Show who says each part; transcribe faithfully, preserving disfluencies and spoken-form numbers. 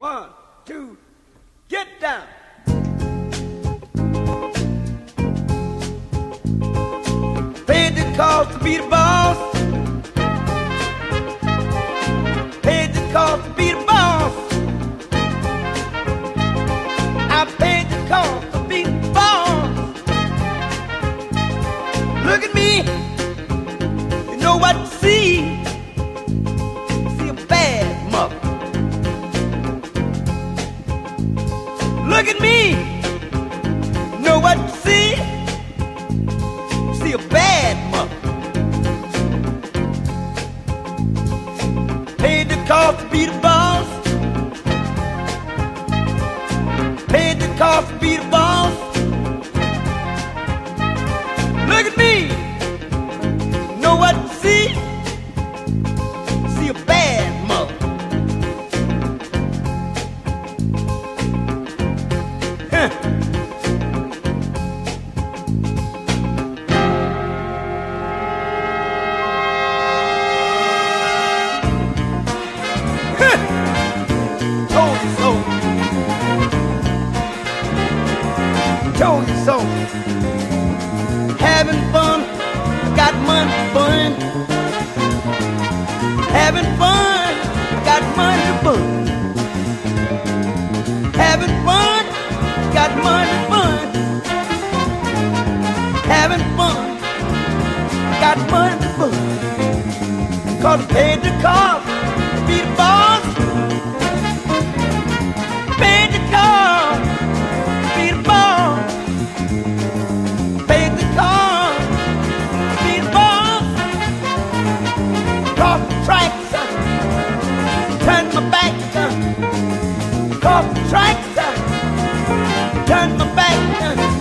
Speaker 1: One, two, get down. Paid the cost to be the boss. Paid the cost to be the boss. I paid the cost to be the boss. Look at me. You know what to see. See a bad mother. Look at me. You know what to see. See a bad mother. Paid the cost to be the boss. Paid the cost to be the boss. Look at me. Know what to see? See a bad mother. Huh. Told you so. Told you so. Having fun, got money to burn. Having fun, got money to burn. Having fun, got money to burn. Having fun, got money to burn. Cause I paid the cost to be the boss. Paid the cost to be the boss. Paid the cost to be the boss. Cross the tracks, son. Turn my back, son. Cross the tracks, son. Turn my back, son.